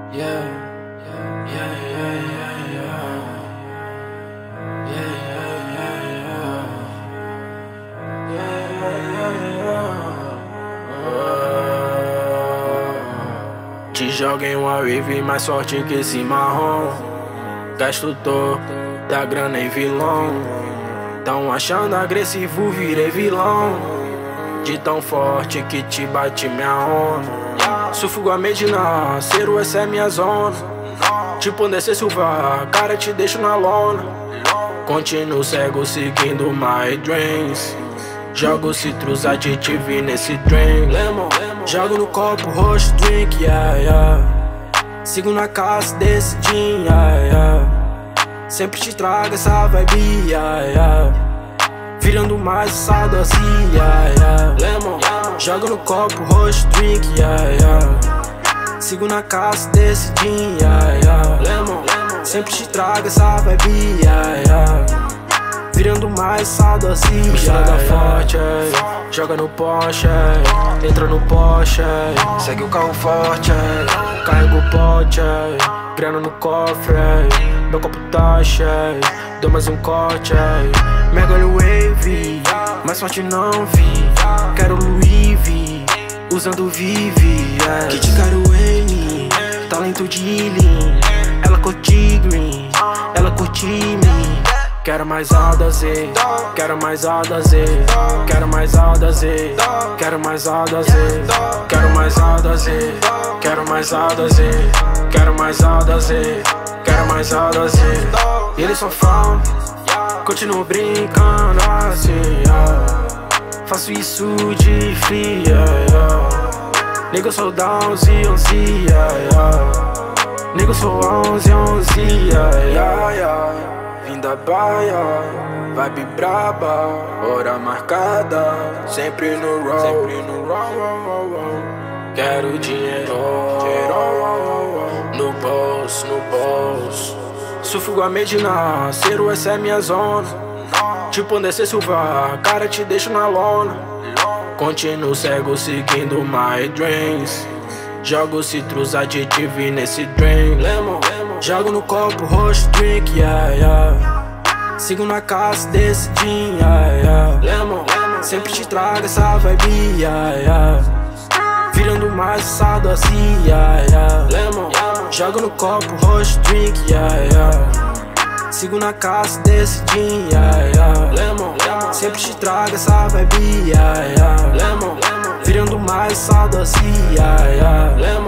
Yeah, yeah, yeah, yeah, yeah, yeah, yeah. Te joguei uma wave mais forte que esse marrom. Gasto todo da grana em vilão. Tão achando agressivo, virei vilão. De tão forte que te bate minha onda. Sufugo a Medina, Cero, essa é minha zona. Tipo descer silva, cara, te deixo na lona. Continuo cego seguindo my dreams. Jogo citrus aditivo nesse drink. Jogo no copo roxo, drink, yeah, yeah. Sigo na casa desse gin, yeah, yeah. Sempre te trago essa vibe, yeah, yeah. Virando mais saudosia, yeah, yeah. Jogo no copo roxo, drink, yeah, yeah. Sigo na casa desse gin, yeah, yeah. Sempre te trago essa vibe, yeah, yeah. Virando mais saudosia, misturada forte, joga no Porsche, entra no Porsche, segue o carro forte, carrega o pote, grana no cofre, meu copo tá cheio, dou mais um corte, mega wave, mais forte não vi, quero Louis V, usando Vivi, yeah. Kit Caruene, talento de Lean, ela curte green, ela curte me. Quero mais Alda Z, quero mais Alda Z, quero mais Alda Z, quero mais Alda Z, quero mais Alda Z, quero mais Alda Z, quero mais Alda Z, quero mais Alda Z. E eles só falam, continuo brincando assim, yeah. Faço isso de fria, yeah. Nego, eu sou da 11, yeah. Nego, eu sou 11, yeah, yeah. Vim da Baia, vibe braba, hora marcada, sempre no roll, Quero dinheiro, no bolso. Sufugo a Medina, Cero, essa é minha zona. Tipo descer silva, cara, te deixo na lona. Continuo cego seguindo my dreams. Jogo citrus aditivo nesse drink. Jogo no copo roxo, drink, yeah, yeah. Sigo na casa desse gin, yeah, yeah. Sempre te trago essa vibe, yeah, yeah. Virando mais saudosia, yeah. Jogo no copo roxo, drink, yeah, yeah. Sigo na casa desse gin, yeah, yeah. Sempre te trago essa vibe, yeah, yeah. Virando mais saudosia, yeah.